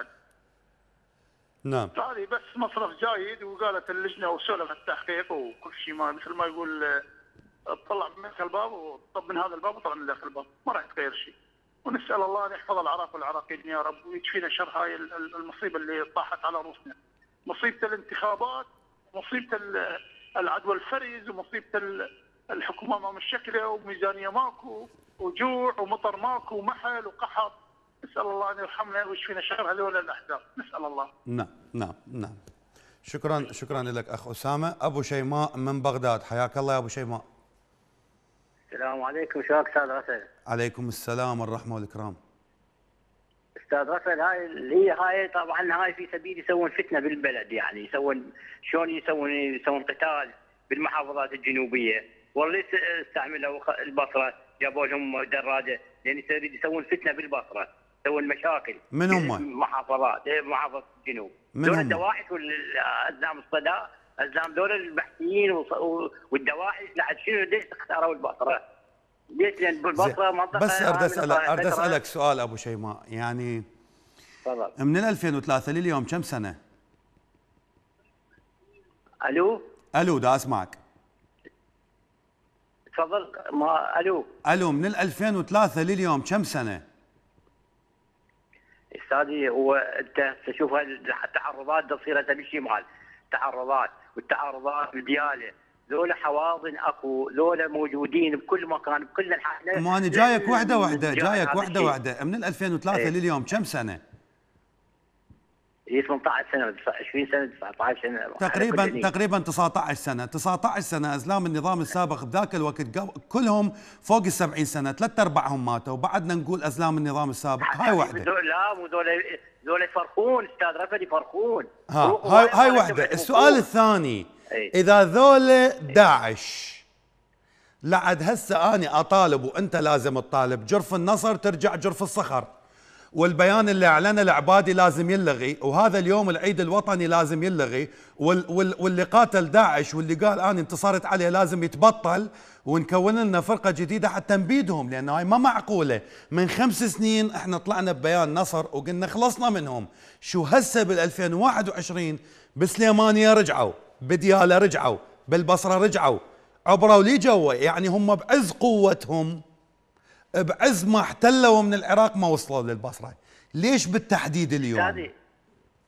نعم. فهذه بس مصرف جايد. وقالت اللجنه وسولف التحقيق وكل شيء ما مثل ما يقول طلع من ذاك الباب وطب من هذا الباب وطلع من ذاك الباب، ما راح يتغير شيء. ونسال الله ان يحفظ العراق والعراقيين يا رب ويكفينا شر هاي المصيبه اللي طاحت على رؤوسنا. مصيبه الانتخابات، مصيبه العدوى الفرز، ومصيبه الحكومه ما مشكله وميزانيه ماكو وجوع ومطر ماكو ومحل وقحط. نسال الله ان يرحمنا ويشفينا شر هذول الاحزاب، نسال الله. نعم نعم نعم. شكرا شكرا لك اخ اسامه. ابو شيماء من بغداد، حياك الله يا ابو شيماء. السلام عليكم. شلونك استاذ غسل؟ عليكم السلام والرحمه والاكرام. استاذ غسل هاي اللي هي هاي طبعا هاي في سبيل يسوون فتنه بالبلد، يعني يسوون شلون يسوون يسوون قتال بالمحافظات الجنوبيه. والله استعملوا البصره جابوا لهم دراجه لان يريد يسوون فتنه بالبصره، يسوون مشاكل. من هم؟ محافظات محافظه الجنوب. دول الدواعش والازلام الصدى الزام دول البحثيين والدواعش لعد شنو ليش اختاروا البصره؟ ليش؟ لان بالبصره منطقه. بس اريد اسالك اريد اسالك سؤال ابو شيماء، يعني تفضل. من ألفين وثلاثة لليوم كم سنه؟ الو الو دا اسمعك. تفضل. ما الو الو من ألفين وثلاثة لليوم كم سنه؟ استاذي هو انت تشوف التعرضات تصير بالشمال، تعرضات والتعرضات بالدياله، ذولا حواضن اكو، ذولا موجودين بكل مكان بكل الحاله. ما انا جايك وحده وحده جايك وحده وحده من ألفين وثلاثة ايه؟ لليوم كم سنه؟ هي ثمانية عشر سنه عشرين سنه تسعة عشر سنه تقريبا تقريبا تسعة عشر سنه تسعة عشر سنه. ازلام النظام السابق بذاك الوقت كلهم فوق ال سبعين سنه، ثلاث ارباعهم ماتوا، وبعدنا نقول ازلام النظام السابق. هاي وحده. لا مو ذولا ذولا يفرخون استاذ رفد يفرخون. ها هاي هاي وحده. السؤال الثاني ايه؟ اذا ذولا داعش لعد هسه اني اطالب وانت لازم تطالب جرف النصر ترجع جرف الصخر، والبيان اللي اعلنه العبادي لازم يلغي، وهذا اليوم العيد الوطني لازم يلغي، وال وال واللي قاتل داعش واللي قال انا انتصرت عليه لازم يتبطل، ونكون لنا فرقه جديده حتى نبيدهم، لان هاي ما معقوله. من خمس سنين احنا طلعنا ببيان نصر وقلنا خلصنا منهم، شو هسه بال ألفين وواحد وعشرين بسليمانيه رجعوا، بدياله رجعوا، بالبصره رجعوا، عبروا لي جوا، يعني هم بعز قوتهم بعز ما احتلوا من العراق ما وصلوا للبصره. ليش بالتحديد اليوم؟ استاذي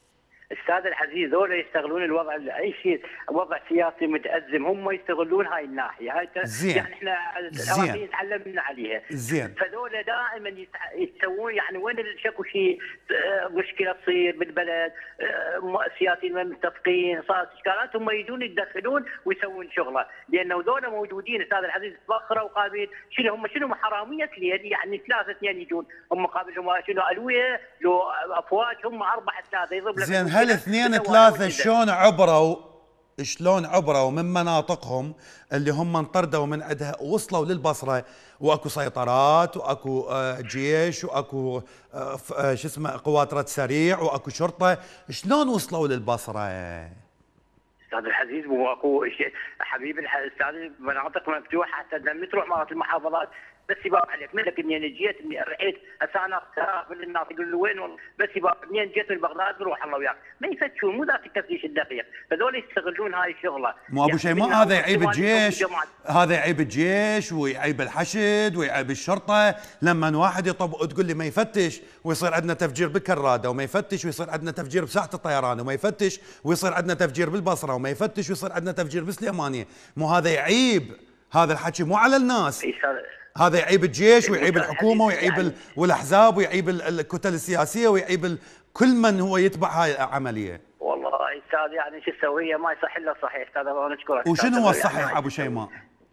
استاذ العزيز ذولا يستغلون الوضع، اي شيء وضع سياسي متازم هم يستغلون هاي الناحيه هاي. زين. يعني احنا العراقيين تعلمنا عليها. زين. فذولا دائما يسوون يعني وين الشكو شيء مشكله تصير بالبلد، سياسيين متفقين صارت اشكالات هم يجون يتدخلون ويسوون شغله، لانه ذولا موجودين استاذ العزيز بخره وقابل شنو هم شنو حراميه اليد، يعني ثلاثه اثنين يجون هم قابلهم شنو الويه لو افواج هم اربعه ثلاثه يضرب لك. زين هالاثنين ثلاثه شلون عبروا شلون عبروا من مناطقهم اللي هم انطردوا من عندها ووصلوا للبصره، واكو سيطرات واكو جيش واكو شو اسمه قوات رد سريع واكو شرطه، شلون وصلوا للبصره؟ استاذ العزيز مو اكو شيء حبيبي الاستاذ، مناطق مفتوحه حتى لما تروح مرات المحافظات بس يباب عليك منك اني انا جيت اني رحت هسه انا اقابل الناس يقول له وين والله بس يباب منين جيت من بغداد بروح الله وياك، ما يفتشون مو ذاك التفتيش الدقيق، هذول يستغلون هاي الشغله. مو ابو شيماء هذا يعيب الجيش، هذا يعيب الجيش ويعيب الحشد ويعيب الشرطه، لما واحد يطب تقول لي ما يفتش ويصير عندنا تفجير بكراده، وما يفتش ويصير عندنا تفجير بساحه الطيران، وما يفتش ويصير عندنا تفجير بالبصره، وما يفتش ويصير عندنا تفجير بسليمانيه، مو هذا يعيب، هذا الحكي مو على الناس. هذا يعيب الجيش ويعيب الحكومه ويعيب يعني والاحزاب ويعيب الكتل السياسيه ويعيب كل من هو يتبع هاي العمليه. والله استاذ يعني شو تسوي ما يصح الا الصحيح استاذ، انا اشكرك. وشنو هو الصحيح يعني ابو شيماء؟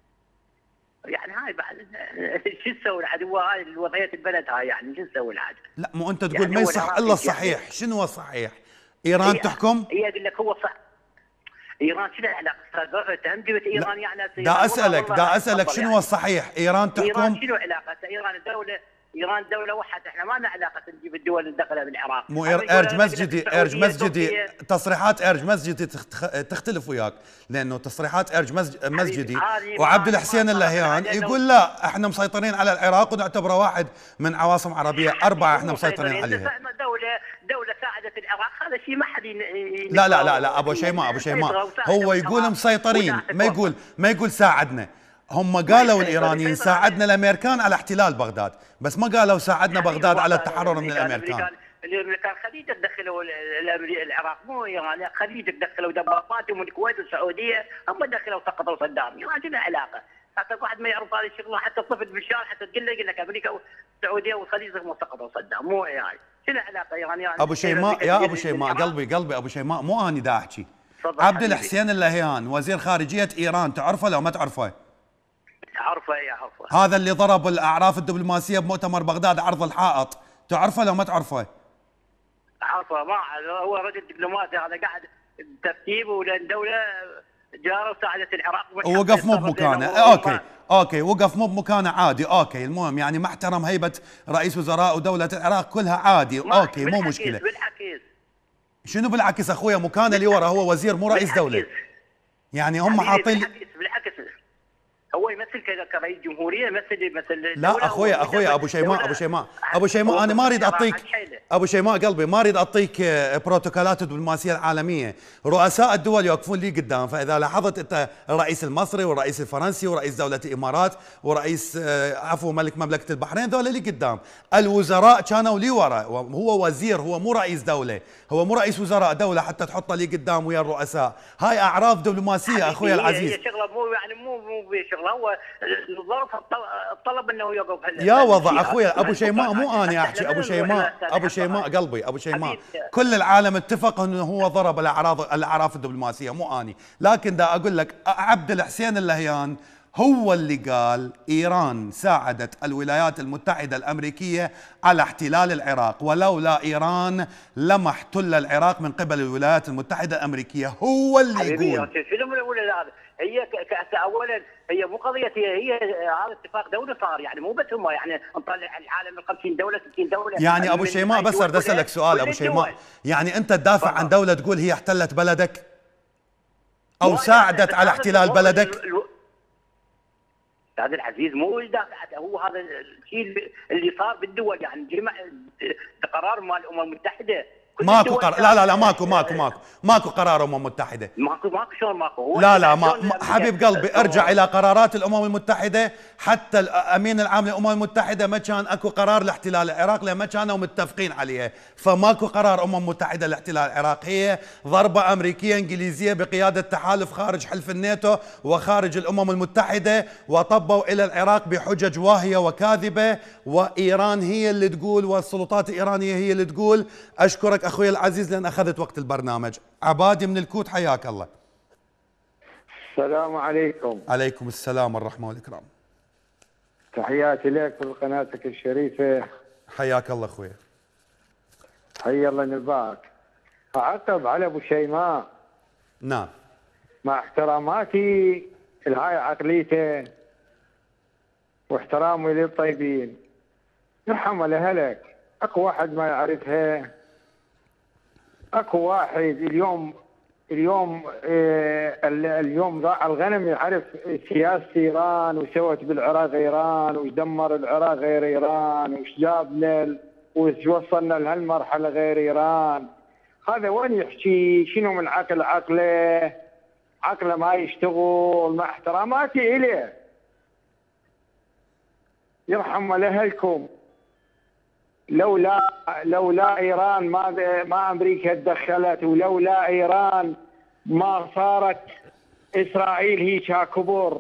يعني هاي بعد شو تسوي العاد، هو هاي وضعيه البلد هاي يعني شو تسوي العاد؟ لا مو انت تقول يعني ما يصح الا الصحيح، يعني شنو هو الصحيح؟ ايران هي تحكم؟ هي اقول لك هو صح. ايران شنو العلاقه؟ تهم جبت ايران يعني دا اسالك دا اسالك شنو هو الصحيح؟ ايران تحكم؟ ايران شنو علاقتها؟ ايران دوله ايران دوله وحده، احنا ما لنا علاقه نجيب الدول اللي دخلها بالعراق. مو ارج مسجدي ارج مسجدي تصريحات ارج مسجدي تختلف وياك، لانه تصريحات ارج مسجدي وعبد الحسين اللهيان يقول لا احنا مسيطرين على العراق ونعتبره واحد من عواصم عربيه اربعه احنا مسيطرين عليها. دوله دوله ساعدت العراق، هذا شيء ما حد. لا لا لا لا ابو شيماء ابو شيماء هو يقول مسيطرين، ما يقول ما يقول ساعدنا. هم قالوا الايرانيين ساعدنا الامريكان على احتلال بغداد، بس ما قالوا ساعدنا بغداد على التحرر من الامريكان. الامريكان خليج دخلوا العراق، مو ايران، خليج دخلوا دباباتهم من الكويت والسعوديه، هم دخلوا سقطوا صدام، ما شنو العلاقه؟ حتى واحد ما يعرف هذه الشغله، حتى الطفل بالشارع حتى تقول له يقول لك امريكا والسعوديه والخليج هم سقطوا صدام، مو يعني شنو العلاقه ايران يعني؟ ابو شيماء يا ابو شيماء قلبي قلبي ابو شيماء مو اني دا احكي. عبد الحسين اللهيان وزير خارجيه ايران تعرفه لو ما تعرفه؟ اعرفه يا عرفه. هذا اللي ضرب الاعراف الدبلوماسيه بمؤتمر بغداد عرض الحائط، تعرفه لو ما تعرفه؟ عرفه ما هو رجل دبلوماسي، هذا قاعد ترتيب ولان دوله جاره وساعدت العراق ووقف مو بمكانه. اوكي اوكي وقف مو بمكانه عادي، اوكي المهم يعني ما احترم هيبه رئيس وزراء ودوله العراق كلها عادي، اوكي مو مشكله. بالعكس شنو بالعكس اخويا؟ مكانه اللي ورا هو وزير مو رئيس دوله. يعني هم حاطين بالعكس هو يمثل كرئيس جمهوريه، يمثل يمثل لا اخويا اخويا ابو شيماء ابو شيماء ابو شيماء انا ما اريد اعطيك ابو شيماء قلبي ما اريد اعطيك بروتوكولات الدبلوماسيه العالميه، رؤساء الدول يوقفون لي قدام، فاذا لاحظت انت الرئيس المصري والرئيس الفرنسي ورئيس دوله الامارات ورئيس عفوا ملك مملكه البحرين ذولا لي قدام، الوزراء كانوا لي ورا، هو وزير هو مو رئيس دوله، هو مو رئيس وزراء دوله حتى تحطه لي قدام ويا الرؤساء، هاي اعراف دبلوماسيه اخويا العزيز. هي شغله مو يعني مو مو بشغله، هو الظرف الطلب انه يوقف يا وضع اخويا ابو شيماء مو انا احكي ابو شيماء ابو شيماء قلبي ابو شيماء كل العالم اتفق انه هو ضرب الاعراض الاعراف الدبلوماسيه مو اني، لكن دا اقول لك عبد الحسين اللهيان هو اللي قال ايران ساعدت الولايات المتحده الامريكيه على احتلال العراق، ولولا ايران لما احتل العراق من قبل الولايات المتحده الامريكيه، هو اللي يقول. هي اولا هي مو قضيه، هي هي هذا اتفاق دولي صار، يعني مو بس هم يعني نطلع العالم من خمسين دوله ستين دوله. يعني ابو شيماء بس اريد اسالك سؤال ابو شيماء، يعني انت تدافع عن دوله تقول هي احتلت بلدك او ساعدت على احتلال بلدك؟ استاذ العزيز مو يدافع، هو هذا الشيء اللي صار بالدول، يعني جمع قرار مال الامم المتحده ماكو قرار، لا لا لا ماكو ماكو ماكو ماكو قرار امم متحده. ماكو ماكو شلون ماكو؟ هو لا لا ما حبيب قلبي ارجع الى قرارات الامم المتحده، حتى الامين العام للامم المتحده ما كان اكو قرار لاحتلال العراق لان ما كانوا متفقين عليه، فماكو قرار امم متحده لاحتلال العراق، هي ضربه امريكيه انجليزيه بقياده تحالف خارج حلف الناتو وخارج الامم المتحده، وطبوا الى العراق بحجج واهيه وكاذبه، وايران هي اللي تقول والسلطات الايرانيه هي اللي تقول. اشكرك اخوي العزيز لان اخذت وقت البرنامج. عبادي من الكوت حياك الله. السلام عليكم. عليكم السلام والرحمه والاكرام. تحياتي لك ولقناتك الشريفه. حياك الله اخوي. حي الله نباك. اعقب على ابو شيماء. نعم. مع احتراماتي لهاي عقليته واحترامي للطيبين، يرحم لهلك. اكو واحد ما يعرفها، اكو واحد اليوم اليوم اه اليوم ضاع الغنم يعرف سياسة ايران وسوت بالعراق ايران وش دمر العراق غير ايران وش جابنا وش وصلنا لهالمرحله غير ايران. هذا وين يحكي؟ شنو من عقل عقله؟ عقله ما يشتغل. مع احتراماتي اليه، يرحم لاهلكم. لولا لولا ايران ما ما امريكا تدخلت، ولولا ايران ما صارت اسرائيل هيك كبر.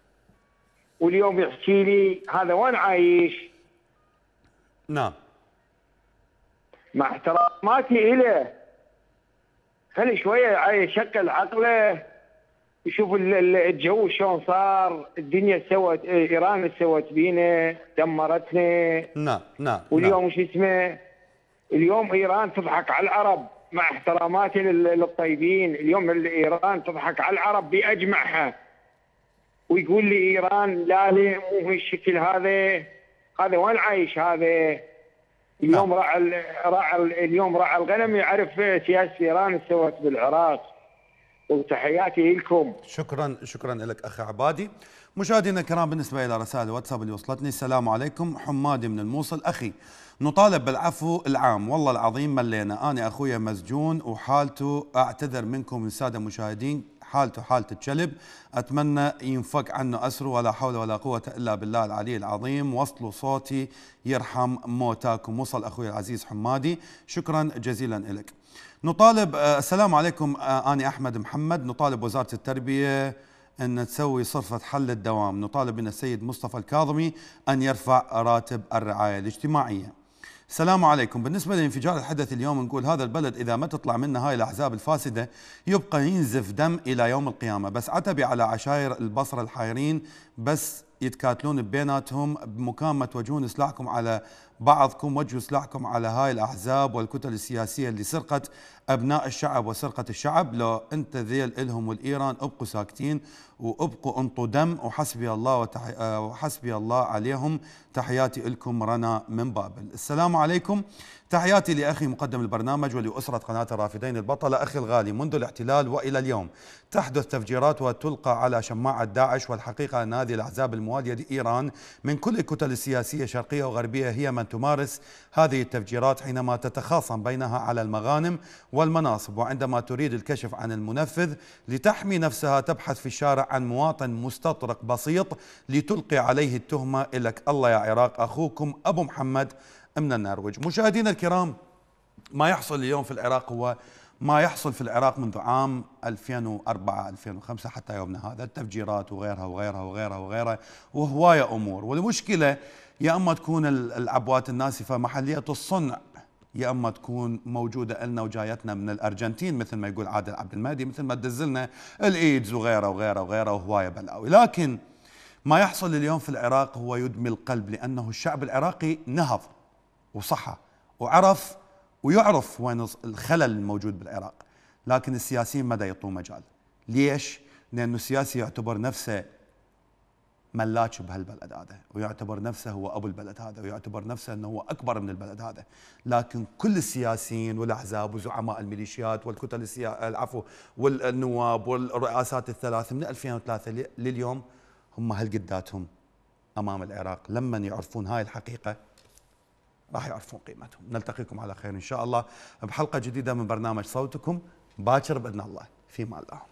واليوم يحكي لي هذا وين عايش؟ نعم. مع احتراماتي إله، خلي شويه يشكل عقله يشوف الجو شلون صار. الدنيا سوت، ايران سوت بينا، دمرتنا. نعم نعم. واليوم شو اسمه؟ اليوم ايران تضحك على العرب. مع احتراماتي للطيبين، اليوم ايران تضحك على العرب باجمعها، ويقول لي ايران لا لا مو هالشكل هذا. هذا وين عايش هذا؟ اليوم راعى راعى اليوم راعى الغنم يعرف سياسه ايران سوت بالعراق. وتحياتي لكم. شكرا شكرا لك اخي عبادي. مشاهدينا الكرام، بالنسبه الى رسائل الواتساب اللي وصلتني، السلام عليكم. حمادي من الموصل. اخي نطالب بالعفو العام، والله العظيم ملينا. انا اخويا مسجون وحالته، اعتذر منكم الساده المشاهدين، حالته حالة الكلب، اتمنى ينفك عنه اسره، ولا حول ولا قوه الا بالله العلي العظيم. وصلوا صوتي يرحم موتاكم. وصل اخوي العزيز حمادي، شكرا جزيلا لك. نطالب آه السلام عليكم. آه أنا أحمد محمد. نطالب وزارة التربية أن تسوي صرفة حل الدوام. نطالب من السيد مصطفى الكاظمي أن يرفع راتب الرعاية الاجتماعية. السلام عليكم. بالنسبة لانفجار الحدث اليوم، نقول هذا البلد إذا ما تطلع منه هاي الأحزاب الفاسدة يبقى ينزف دم إلى يوم القيامة. بس عتبي على عشائر البصرة الحايرين بس يتكاتلون ببيناتهم، بمكان ما توجهون سلاحكم على بعضكم وجهوا سلاحكم على هاي الأحزاب والكتل السياسية اللي سرقت أبناء الشعب وسرقة الشعب. لو أنت ذيل إلهم والإيران ابقوا ساكتين وابقوا انطوا دم، وحسبي الله وتحي... وحسبي الله عليهم. تحياتي لكم رنا من بابل. السلام عليكم. تحياتي لأخي مقدم البرنامج ولأسرة قناة الرافدين البطلة. أخي الغالي، منذ الاحتلال وإلى اليوم تحدث تفجيرات وتلقى على شماعة داعش، والحقيقة أن هذه الأحزاب الموالية لإيران من كل الكتل السياسية الشرقية وغربية هي من تمارس هذه التفجيرات حينما تتخاصم بينها على المغانم والمناصب، وعندما تريد الكشف عن المنفذ لتحمي نفسها تبحث في الشارع عن مواطن مستطرق بسيط لتلقي عليه التهمة. إلك الله يا عراق، أخوكم أبو محمد من النرويج. مشاهدينا الكرام، ما يحصل اليوم في العراق هو ما يحصل في العراق منذ عام ألفين وأربعة ألفين وخمسة حتى يومنا هذا، التفجيرات وغيرها وغيرها وغيرها وغيرها وهواية أمور. والمشكلة يا أما تكون العبوات الناسفة محلية الصنع، يا أما تكون موجودة لنا وجايتنا من الأرجنتين مثل ما يقول عادل عبد المهدي، مثل ما تدزلنا الإيدز وغيرها وغيرها وغيرها وهواية بلاوي. لكن ما يحصل اليوم في العراق هو يدمي القلب، لأنه الشعب العراقي نهض وصحى وعرف ويعرف وين الخلل الموجود بالعراق، لكن السياسيين ما دا يعطوه مجال. ليش؟ لأنه السياسي يعتبر نفسه ملاك بهالبلد هذا، ويعتبر نفسه هو أبو البلد هذا، ويعتبر نفسه أنه هو أكبر من البلد هذا. لكن كل السياسيين والأحزاب وزعماء الميليشيات والكتل السيا... العفو والنواب والرئاسات الثلاث من ألفين وثلاثة لليوم هم هالقداتهم أمام العراق. لما يعرفون هاي الحقيقة راح يعرفون قيمتهم. نلتقيكم على خير إن شاء الله بحلقة جديدة من برنامج صوتكم باكر بإذن الله. في امان الله.